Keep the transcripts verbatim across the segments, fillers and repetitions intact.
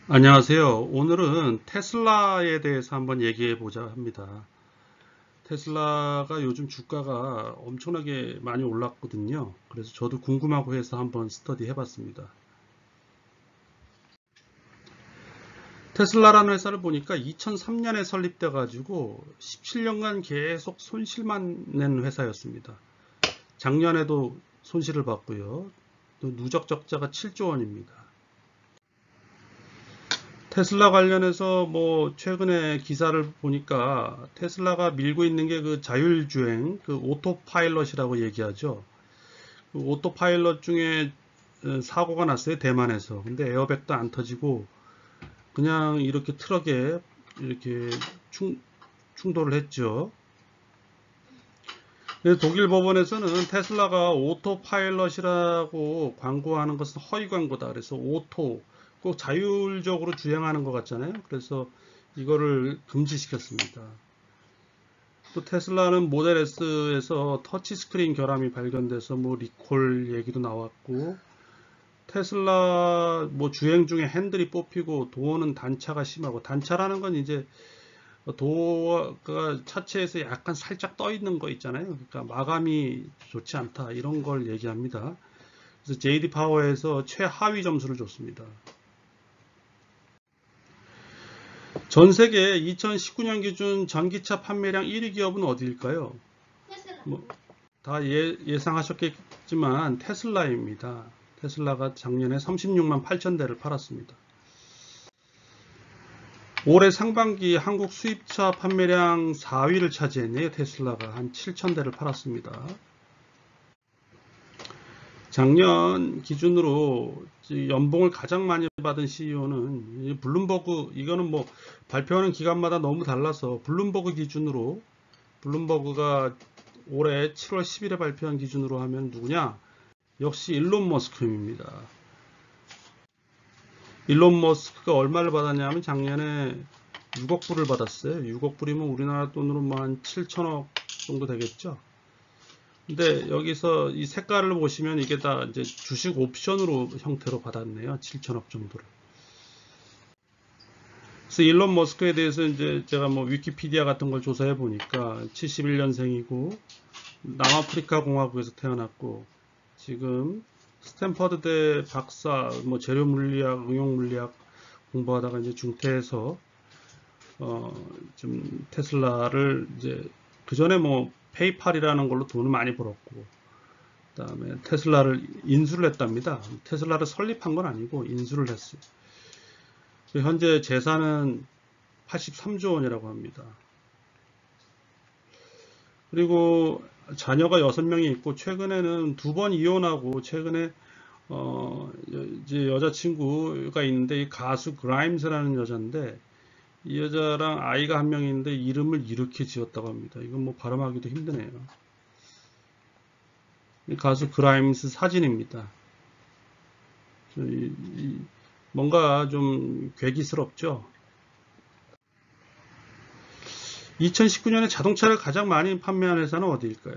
안녕하세요. 오늘은 테슬라에 대해서 한번 얘기해 보자 합니다. 테슬라가 요즘 주가가 엄청나게 많이 올랐거든요. 그래서 저도 궁금하고 해서 한번 스터디 해봤습니다. 테슬라라는 회사를 보니까 이천삼 년에 설립돼 가지고 십칠 년간 계속 손실만 낸 회사였습니다. 작년에도 손실을 봤고요. 또 누적 적자가 칠조 원입니다. 테슬라 관련해서 뭐 최근에 기사를 보니까 테슬라가 밀고 있는 게 그 자율주행, 그 오토파일럿이라고 얘기하죠. 그 오토파일럿 중에 사고가 났어요, 대만에서. 근데 에어백도 안 터지고 그냥 이렇게 트럭에 이렇게 충, 충돌을 했죠. 그래서 독일 법원에서는 테슬라가 오토파일럿이라고 광고하는 것은 허위 광고다. 그래서 오토, 꼭 자율적으로 주행하는 것 같잖아요. 그래서 이거를 금지시켰습니다. 또 테슬라는 모델 S에서 터치스크린 결함이 발견돼서 뭐 리콜 얘기도 나왔고, 테슬라 뭐 주행 중에 핸들이 뽑히고 도어는 단차가 심하고, 단차라는 건 이제 도어가 차체에서 약간 살짝 떠 있는 거 있잖아요. 그러니까 마감이 좋지 않다 이런 걸 얘기합니다. 그래서 제이디 파워에서 최하위 점수를 줬습니다. 전 세계 이천십구 년 기준 전기차 판매량 일 위 기업은 어디일까요? 뭐, 다 예, 예상하셨겠지만 테슬라입니다. 테슬라가 작년에 삼십육만 팔천 대를 팔았습니다. 올해 상반기 한국 수입차 판매량 사 위를 차지했네요. 테슬라가 한 칠천 대를 팔았습니다. 작년 기준으로 연봉을 가장 많이 받은 씨이오는 블룸버그, 이거는 뭐 발표하는 기간마다 너무 달라서 블룸버그 기준으로, 블룸버그가 올해 칠월 십일에 발표한 기준으로 하면 누구냐? 역시 일론 머스크입니다. 일론 머스크가 얼마를 받았냐면 작년에 육억 불을 받았어요. 육억 불이면 우리나라 돈으로 뭐 한 칠천억 정도 되겠죠. 근데 여기서 이 색깔을 보시면 이게 다 이제 주식 옵션으로 형태로 받았네요. 칠천억 정도를. 그래서 일론 머스크에 대해서 이제 제가 뭐 위키피디아 같은 걸 조사해 보니까 칠십일 년생이고 남아프리카 공화국에서 태어났고 지금 스탠퍼드대 박사, 뭐 재료 물리학, 응용 물리학 공부하다가 이제 중퇴해서 어, 좀 테슬라를 이제 그 전에 뭐 페이팔이라는 걸로 돈을 많이 벌었고 그다음에 테슬라를 인수를 했답니다. 테슬라를 설립한 건 아니고 인수를 했어요. 현재 재산은 팔십삼조 원이라고 합니다. 그리고 자녀가 여섯 명이 있고 최근에는 두 번 이혼하고 최근에 어 이제 여자친구가 있는데 이 가수 그라임스라는 여자인데 이 여자랑 아이가 한 명이 있는데 이름을 이렇게 지었다고 합니다. 이건 뭐 발음하기도 힘드네요. 가수 그라임스 사진입니다. 뭔가 좀 괴기스럽죠. 이천십구 년에 자동차를 가장 많이 판매한 회사는 어디일까요?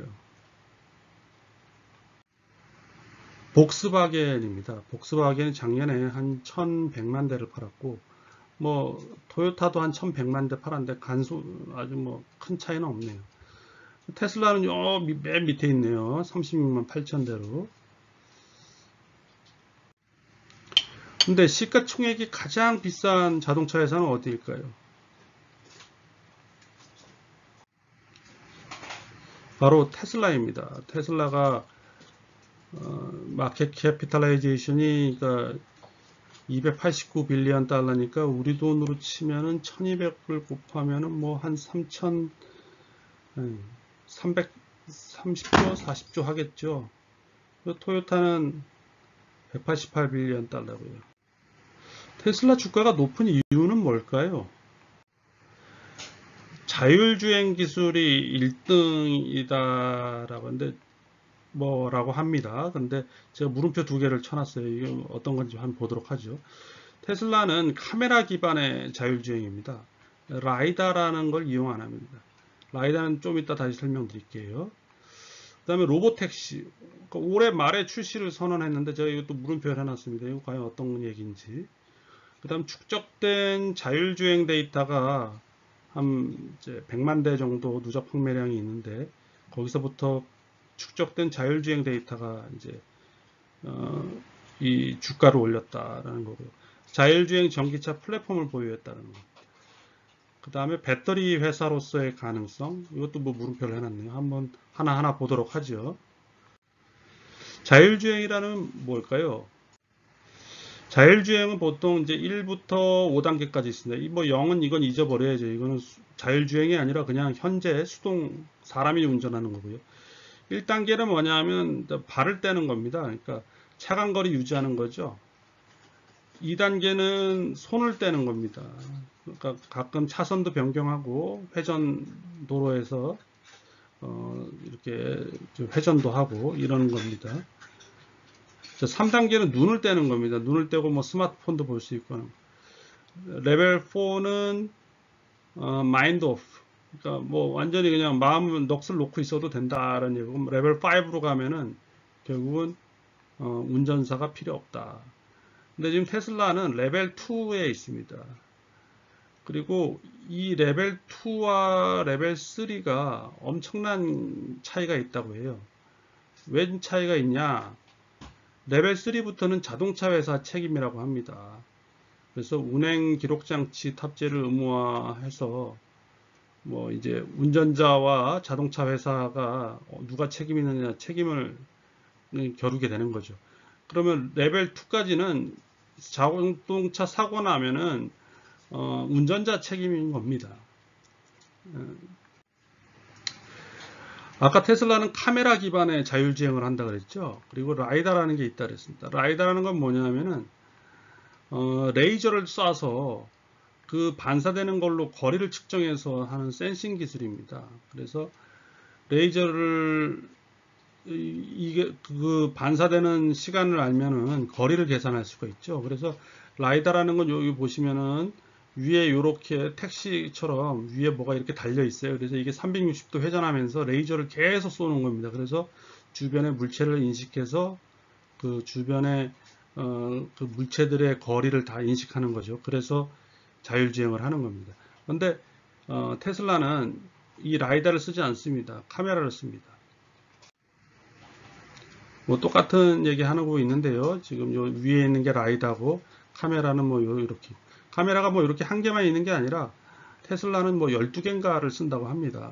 복스바겐입니다. 복스바겐은 작년에 한 천백만 대를 팔았고, 뭐 토요타도 한 천백만 대 팔았는데 간소 아주 뭐 큰 차이는 없네요. 테슬라는 요 맨 밑에 있네요. 삼십육만 팔천 대로. 근데 시가총액이 가장 비싼 자동차 회사는 어디일까요? 바로 테슬라입니다. 테슬라가 어, 마켓 캐피탈라이제이션이 그러니까 이백팔십구 빌리언 달러니까 우리 돈으로 치면은 천이백 불 곱하면은 뭐 한 삼천, 삼백삼십조, 사십조 하겠죠. 토요타는 백팔십팔 빌리언 달러고요. 테슬라 주가가 높은 이유는 뭘까요? 자율주행 기술이 일 등이다라고 하는데 뭐라고 합니다. 근데 제가 물음표 두 개를 쳐놨어요. 이게 어떤 건지 한번 보도록 하죠. 테슬라는 카메라 기반의 자율주행입니다. 라이다라는 걸 이용 안 합니다. 라이다는 좀 이따 다시 설명드릴게요. 그 다음에 로보택시. 그러니까 올해 말에 출시를 선언했는데 제가 이것도 물음표를 해놨습니다. 이거 과연 어떤 얘기인지. 그 다음 축적된 자율주행 데이터가 한 이제 백만 대 정도 누적 판매량이 있는데, 거기서부터 축적된 자율주행 데이터가 이제 어, 이 주가를 올렸다라는 거고요. 자율주행 전기차 플랫폼을 보유했다는 거. 그 다음에 배터리 회사로서의 가능성, 이것도 뭐 물음표를 해놨네요. 한번 하나하나 보도록 하죠. 자율주행이라는 뭘까요? 자율주행은 보통 이제 일부터 오 단계까지 있습니다. 이 뭐 영은 이건 잊어버려야죠. 이거는 자율주행이 아니라 그냥 현재 수동 사람이 운전하는 거고요. 일 단계는 뭐냐면 발을 떼는 겁니다. 그러니까 차간거리 유지하는 거죠. 이 단계는 손을 떼는 겁니다. 그러니까 가끔 차선도 변경하고 회전 도로에서 어 이렇게 회전도 하고 이러는 겁니다. 삼 단계는 눈을 떼는 겁니다. 눈을 떼고 뭐 스마트폰도 볼 수 있고. 레벨 사는 어, 마인드 오프. 그러니까 뭐 완전히 그냥 마음 넋을 놓고 있어도 된다라는 얘기고, 레벨 오로 가면은 결국은 어, 운전사가 필요 없다. 근데 지금 테슬라는 레벨 이에 있습니다. 그리고 이 레벨 이와 레벨 삼가 엄청난 차이가 있다고 해요. 왜 차이가 있냐? 레벨 삼부터는 자동차 회사 책임이라고 합니다. 그래서 운행 기록 장치 탑재를 의무화해서 뭐 이제 운전자와 자동차 회사가 누가 책임 있느냐 책임을 겨루게 되는 거죠. 그러면 레벨 이까지는 자동차 사고 나면은 어, 운전자 책임인 겁니다. 아까 테슬라는 카메라 기반의 자율주행을 한다 그랬죠. 그리고 라이다라는 게 있다 그랬습니다. 라이다라는 건 뭐냐면은 어, 레이저를 쏴서 그 반사되는 걸로 거리를 측정해서 하는 센싱 기술입니다. 그래서 레이저를 이게 그 반사되는 시간을 알면은 거리를 계산할 수가 있죠. 그래서 라이다라는 건 여기 보시면은 위에 이렇게 택시처럼 위에 뭐가 이렇게 달려 있어요. 그래서 이게 삼백육십 도 회전하면서 레이저를 계속 쏘는 겁니다. 그래서 주변의 물체를 인식해서 그 주변의 어, 그 물체들의 거리를 다 인식하는 거죠. 그래서 자율주행을 하는 겁니다. 그런데 어, 테슬라는 이 라이다를 쓰지 않습니다. 카메라를 씁니다. 뭐 똑같은 얘기 하고 있는데요. 지금 요 위에 있는 게 라이다고, 카메라는 뭐 이렇게, 카메라가 뭐 이렇게 한 개만 있는 게 아니라 테슬라는 뭐 열두 개인가를 쓴다고 합니다.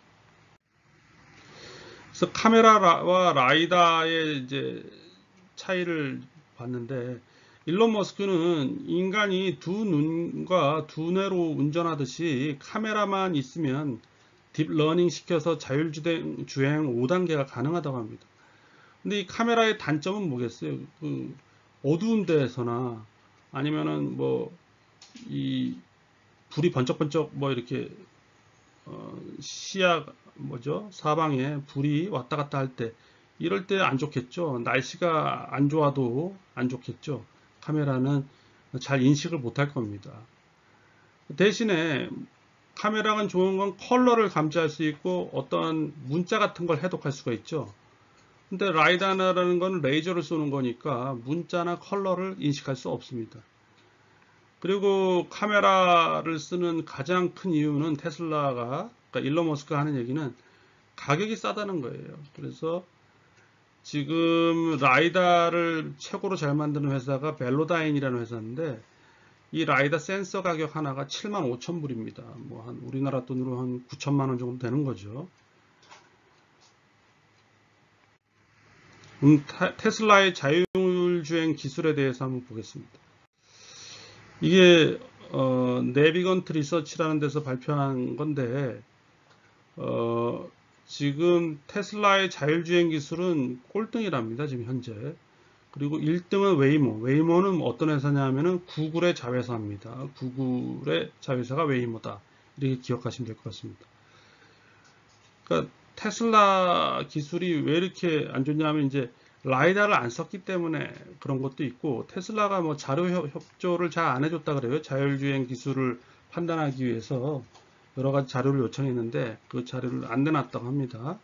그래서 카메라와 라이다의 이제 차이를 봤는데, 일론 머스크는 인간이 두 눈과 두 뇌로 운전하듯이 카메라만 있으면 딥러닝 시켜서 자율주행 주행 오 단계가 가능하다고 합니다. 근데 이 카메라의 단점은 뭐겠어요? 그 어두운 데서나 아니면은 뭐 이 불이 번쩍번쩍 뭐 이렇게 어 시야 뭐죠? 사방에 불이 왔다 갔다 할 때, 이럴 때 안 좋겠죠. 날씨가 안 좋아도 안 좋겠죠. 카메라는 잘 인식을 못할 겁니다. 대신에 카메라가 좋은 건 컬러를 감지할 수 있고 어떤 문자 같은 걸 해독할 수가 있죠. 근데 라이다라는 건 레이저를 쏘는 거니까 문자나 컬러를 인식할 수 없습니다. 그리고 카메라를 쓰는 가장 큰 이유는 테슬라가, 그러니까 일론 머스크가 하는 얘기는 가격이 싸다는 거예요. 그래서 지금 라이다를 최고로 잘 만드는 회사가 벨로다인이라는 회사인데, 이 라이다 센서 가격 하나가 칠만 오천 불입니다. 뭐 한 우리나라 돈으로 한 구천만 원 정도 되는 거죠. 음, 테슬라의 자율주행 기술에 대해서 한번 보겠습니다. 이게 어, 내비건트 리서치라는 데서 발표한 건데, 어, 지금 테슬라의 자율주행 기술은 꼴등이랍니다. 지금 현재. 그리고 일 등은 웨이모. 웨이모는 어떤 회사냐면은 구글의 자회사입니다. 구글의 자회사가 웨이모다. 이렇게 기억하시면 될 것 같습니다. 그러니까 테슬라 기술이 왜 이렇게 안 좋냐면 이제 라이다를 안 썼기 때문에 그런 것도 있고, 테슬라가 뭐 자료 협조를 잘 안 해줬다 그래요. 자율주행 기술을 판단하기 위해서 여러 가지 자료를 요청했는데 그 자료를 안 내놨다고 합니다.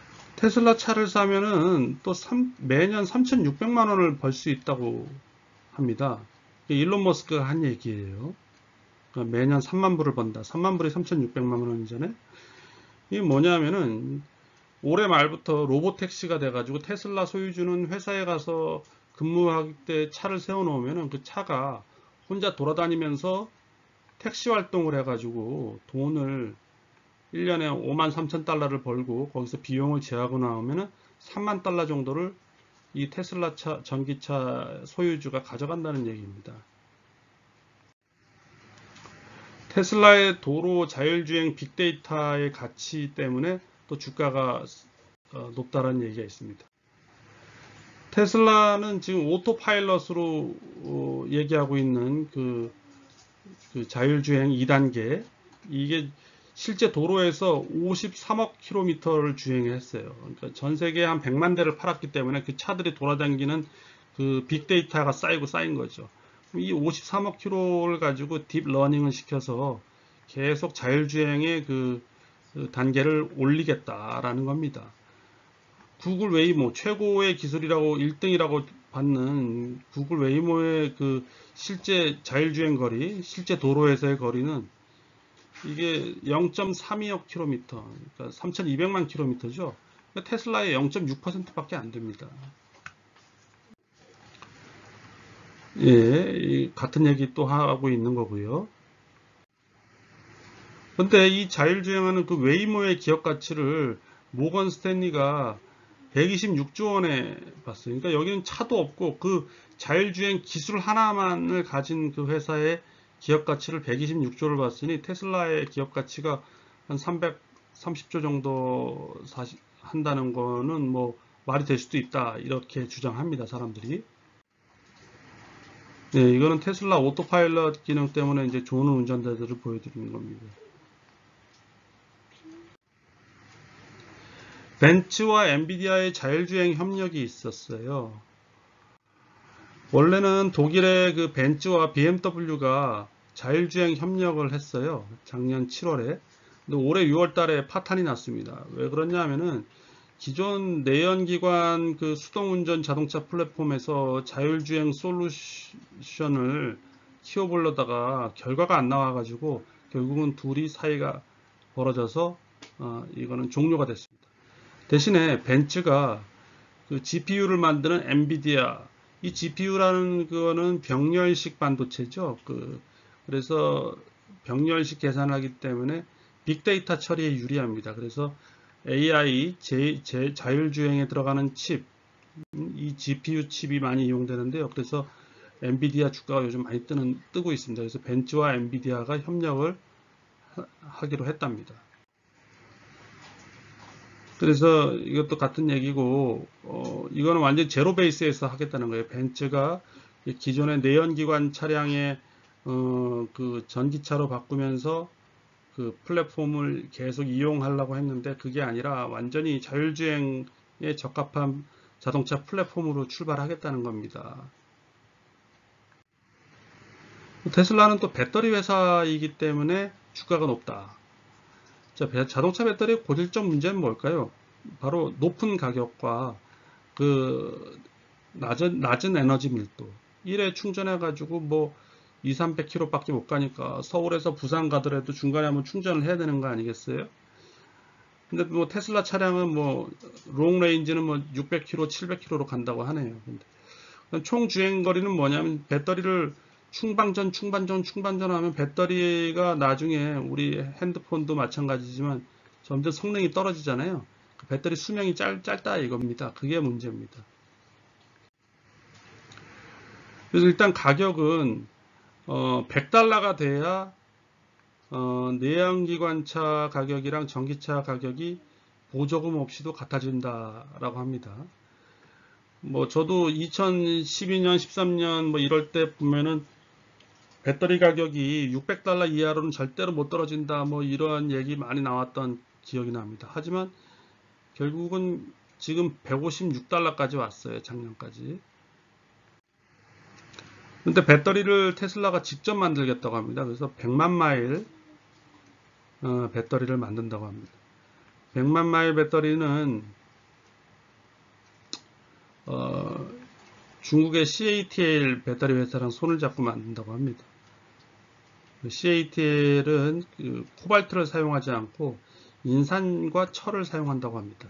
테슬라 차를 사면은 또 삼, 매년 삼천육백만 원을 벌 수 있다고 합니다. 일론 머스크가 한 얘기예요. 그러니까 매년 삼만 불을 번다. 삼만 불이 삼천육백만 원이잖아요. 이게 뭐냐면은 올해 말부터 로보택시가 돼가지고 테슬라 소유주는 회사에 가서 근무할 때 차를 세워놓으면은 그 차가 혼자 돌아다니면서 택시 활동을 해가지고 돈을 일 년에 오만 삼천 달러를 벌고 거기서 비용을 제하고 나오면은 삼만 달러 정도를 이 테슬라 차, 전기차 소유주가 가져간다는 얘기입니다. 테슬라의 도로 자율주행 빅데이터의 가치 때문에 또 주가가 어, 높다는 얘기가 있습니다. 테슬라는 지금 오토파일럿으로 어, 얘기하고 있는 그, 그 자율주행 이 단계, 이게 실제 도로에서 오십삼억 킬로미터를 주행했어요. 그러니까 전 세계에 한 백만 대를 팔았기 때문에 그 차들이 돌아다니는 그 빅데이터가 쌓이고 쌓인 거죠. 이 오십삼억 킬로미터를 가지고 딥러닝을 시켜서 계속 자율주행의 그 단계를 올리겠다라는 겁니다. 구글 웨이모 최고의 기술이라고 일 등이라고 받는 구글 웨이모의 그 실제 자율주행 거리, 실제 도로에서의 거리는 이게 영 점 삼이억 킬로미터, 그러니까 삼천이백만 킬로미터죠. 그러니까 테슬라의 영 점 육 퍼센트밖에 안 됩니다. 예, 같은 얘기 또 하고 있는 거고요. 근데 이 자율주행하는 그 웨이모의 기업 가치를 모건 스탠리가 백이십육조 원에 봤어요. 그러니까 여기는 차도 없고 그 자율주행 기술 하나만을 가진 그 회사의 기업 가치를 백이십육조를 봤으니 테슬라의 기업 가치가 한 삼백삼십조 정도 사시, 한다는 거는 뭐 말이 될 수도 있다 이렇게 주장합니다, 사람들이. 네, 이거는 테슬라 오토파일럿 기능 때문에 이제 좋은 운전자들을 보여드리는 겁니다. 벤츠와 엔비디아의 자율주행 협력이 있었어요. 원래는 독일의 그 벤츠와 비엠더블유가 자율주행 협력을 했어요. 작년 칠월에. 근데 올해 유월 달에 파탄이 났습니다. 왜 그러냐 하면은 기존 내연기관 그 수동운전 자동차 플랫폼에서 자율주행 솔루션을 키워보려다가 결과가 안 나와가지고 결국은 둘이 사이가 벌어져서 어, 이거는 종료가 됐습니다. 대신에 벤츠가 그 지피유를 만드는 엔비디아, 이 지피유라는 거는 병렬식 반도체죠. 그 그래서 병렬식 계산하기 때문에 빅데이터 처리에 유리합니다. 그래서 에이아이 제, 제, 자율주행에 들어가는 칩, 이 지피유 칩이 많이 이용되는데요. 그래서 엔비디아 주가가 요즘 많이 뜨는, 뜨고 있습니다. 그래서 벤츠와 엔비디아가 협력을 하, 하기로 했답니다. 그래서 이것도 같은 얘기고, 어, 이거는 완전 제로 베이스에서 하겠다는 거예요. 벤츠가 기존의 내연기관 차량의 어, 그 전기차로 바꾸면서 그 플랫폼을 계속 이용하려고 했는데 그게 아니라 완전히 자율주행에 적합한 자동차 플랫폼으로 출발하겠다는 겁니다. 테슬라는 또 배터리 회사이기 때문에 주가가 높다. 자, 자동차 배터리의 고질적 문제는 뭘까요? 바로 높은 가격과 그 낮은, 낮은 에너지 밀도. 일회 충전해가지고 뭐 이백, 삼백 킬로미터 밖에 못 가니까 서울에서 부산 가더라도 중간에 한번 충전을 해야 되는 거 아니겠어요? 근데 뭐 테슬라 차량은 뭐 롱레인지는 뭐 육백 킬로미터, 칠백 킬로미터로 간다고 하네요. 근데 총 주행 거리는 뭐냐면 배터리를 충방전, 충반전, 충반전 하면 배터리가 나중에 우리 핸드폰도 마찬가지지만 점점 성능이 떨어지잖아요. 그 배터리 수명이 짧, 짧다 이겁니다. 그게 문제입니다. 그래서 일단 가격은 어, 백 달러가 돼야 어, 내연기관차 가격이랑 전기차 가격이 보조금 없이도 같아진다라고 합니다. 뭐 저도 이천십이 년, 십삼 년 뭐 이럴 때 보면은 배터리 가격이 육백 달러 이하로는 절대로 못 떨어진다 뭐 이런 얘기 많이 나왔던 기억이 납니다. 하지만 결국은 지금 백오십육 달러까지 왔어요. 작년까지. 근데 배터리를 테슬라가 직접 만들겠다고 합니다. 그래서 백만 마일 어, 배터리를 만든다고 합니다. 백만 마일 배터리는 어, 중국의 씨에이티엘 배터리 회사랑 손을 잡고 만든다고 합니다. 씨에이티엘은 그 코발트를 사용하지 않고 인산과 철을 사용한다고 합니다.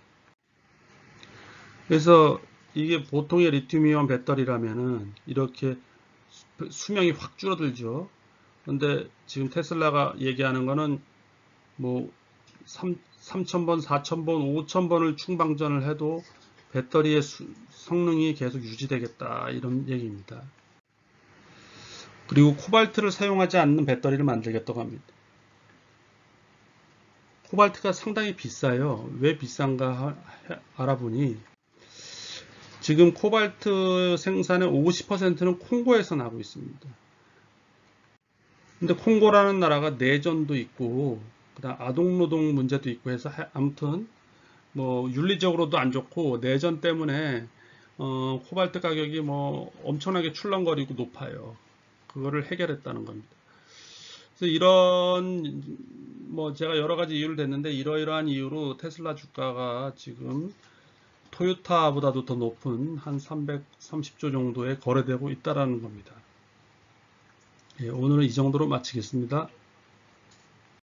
그래서 이게 보통의 리튬이온 배터리라면은 이렇게 수명이 확 줄어들죠. 근데 지금 테슬라가 얘기하는 거는 뭐 삼천 번, 사천 번, 오천 번을 충방전을 해도 배터리의 수, 성능이 계속 유지되겠다 이런 얘기입니다. 그리고 코발트를 사용하지 않는 배터리를 만들겠다고 합니다. 코발트가 상당히 비싸요. 왜 비싼가 하, 알아보니 지금 코발트 생산의 오십 퍼센트는 콩고에서 나고 있습니다. 근데 콩고라는 나라가 내전도 있고 그다음 아동노동 문제도 있고 해서 아무튼 뭐 윤리적으로도 안 좋고 내전 때문에 어, 코발트 가격이 뭐 엄청나게 출렁거리고 높아요. 그거를 해결했다는 겁니다. 그래서 이런 뭐 제가 여러 가지 이유를 댔는데 이러이러한 이유로 테슬라 주가가 지금 토요타보다도 더 높은 한 삼백삼십 조 정도에 거래되고 있다라는 겁니다. 예, 오늘은 이 정도로 마치겠습니다.